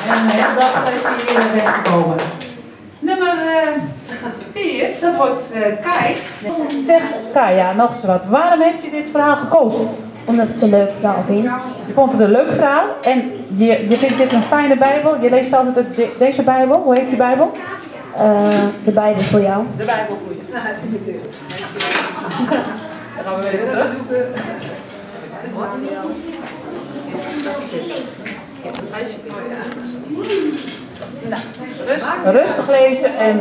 En een hele dag heeft hij hier weggekomen. Nummer 4, dat wordt Kai. Zeg Kai, ja, nog eens wat. Waarom heb je dit verhaal gekozen? Omdat ik het een leuk verhaal vind. Je vond het een leuk verhaal en je vindt dit een fijne Bijbel. Je leest altijd deze Bijbel. Hoe heet die Bijbel? De Bijbel voor jou. De Bijbel voor je. Dan gaan we weer terug. Nou, rustig lezen en...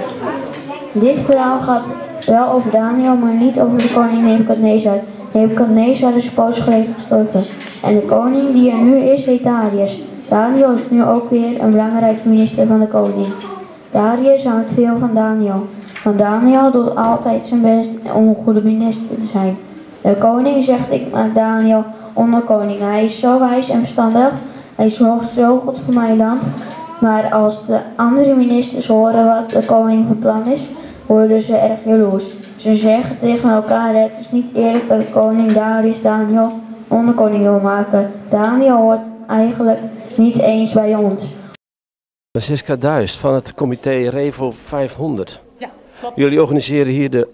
Dit verhaal gaat wel over Daniel, maar niet over de koning Nebukadnezar. Nebukadnezar is een poos geleden gestorven. En de koning die er nu is, heet Darius. Daniel is nu ook weer een belangrijke minister van de koning. Darius houdt veel van Daniel. Want Daniel doet altijd zijn best om een goede minister te zijn. De koning zegt, ik maak Daniel onderkoning. Hij is zo wijs en verstandig. Hij zorgt zo goed voor mijn land. Maar als de andere ministers horen wat de koning van plan is, worden ze erg jaloers. Ze zeggen tegen elkaar, het is niet eerlijk dat de koning Darius Daniel onderkoning wil maken. Daniel hoort eigenlijk niet eens bij ons. Francisca Duist van het comité Revo 500. Ja, klopt. Jullie organiseren hier de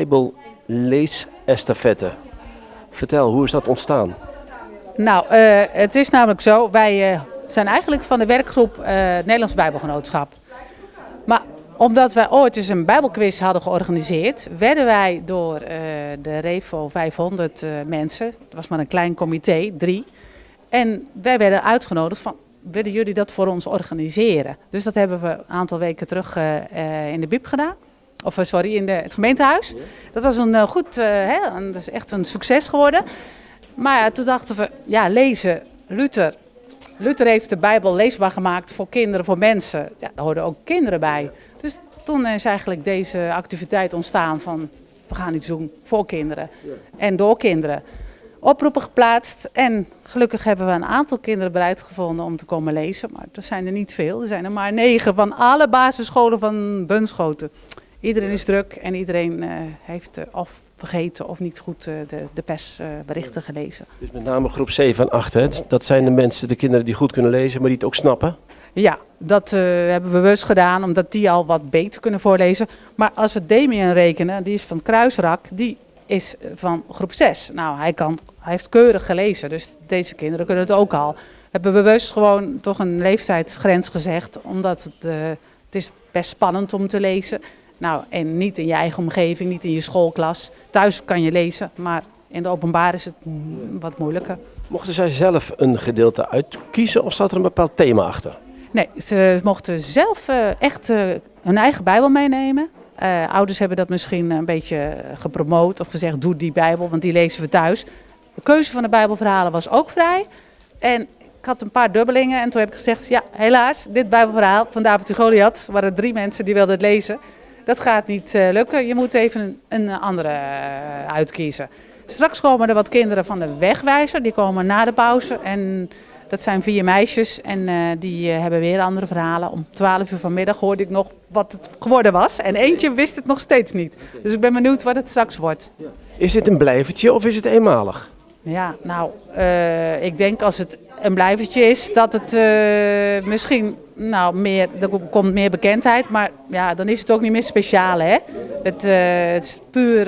Bijbelleesestafette. Vertel, hoe is dat ontstaan? Nou, het is namelijk zo, wij zijn eigenlijk van de werkgroep Nederlands Bijbelgenootschap. Maar omdat wij ooit eens een Bijbelquiz hadden georganiseerd, werden wij door de Revo 500 mensen, het was maar een klein comité, 3, en wij werden uitgenodigd van, willen jullie dat voor ons organiseren? Dus dat hebben we een aantal weken terug in de BIP gedaan. Of sorry, in het gemeentehuis. Dat was een goed, dat is echt een succes geworden. Maar ja, toen dachten we, ja, lezen, Luther heeft de Bijbel leesbaar gemaakt voor kinderen, voor mensen. Ja, daar hoorden ook kinderen bij. Dus toen is eigenlijk deze activiteit ontstaan van, we gaan iets doen voor kinderen en door kinderen. Oproepen geplaatst en gelukkig hebben we een aantal kinderen bereid gevonden om te komen lezen. Maar er zijn er niet veel, er zijn er maar 9 van alle basisscholen van Bunschoten. Iedereen is druk en iedereen heeft of vergeten of niet goed de persberichten gelezen. Dus met name groep 7 en 8, hè? Dat zijn de mensen, de kinderen die goed kunnen lezen, maar die het ook snappen? Ja, dat hebben we bewust gedaan, omdat die al wat beter kunnen voorlezen. Maar als we Damien rekenen, die is van Kruisrak, die is van groep 6. Nou, hij heeft keurig gelezen, dus deze kinderen kunnen het ook al. We hebben bewust gewoon toch een leeftijdsgrens gezegd, omdat het is best spannend om te lezen. Nou, en niet in je eigen omgeving, niet in je schoolklas. Thuis kan je lezen, maar in de openbaar is het wat moeilijker. Mochten zij zelf een gedeelte uitkiezen of zat er een bepaald thema achter? Nee, ze mochten zelf echt hun eigen Bijbel meenemen. Ouders hebben dat misschien een beetje gepromoot of gezegd, doe die Bijbel, want die lezen we thuis. De keuze van de Bijbelverhalen was ook vrij. En ik had een paar dubbelingen en toen heb ik gezegd, ja, helaas, dit Bijbelverhaal van David en Goliath, waren 3 mensen die wilden het lezen. Dat gaat niet lukken, je moet even een andere uitkiezen. Straks komen er wat kinderen van de Wegwijzer, die komen na de pauze. En dat zijn 4 meisjes en die hebben weer andere verhalen. Om 12 uur vanmiddag hoorde ik nog wat het geworden was. En eentje wist het nog steeds niet. Dus ik ben benieuwd wat het straks wordt. Is dit een blijvertje of is het eenmalig? Ja, nou, ik denk als het een blijvertje is, dat het misschien, nou, meer, er komt meer bekendheid. Maar ja, dan is het ook niet meer speciaal, hè. Het is puur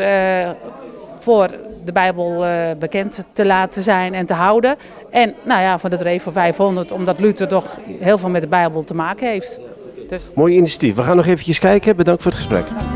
voor de Bijbel bekend te laten zijn en te houden. En nou ja, voor het Revo 500, omdat Luther toch heel veel met de Bijbel te maken heeft. Dus. Mooi initiatief. We gaan nog eventjes kijken. Bedankt voor het gesprek.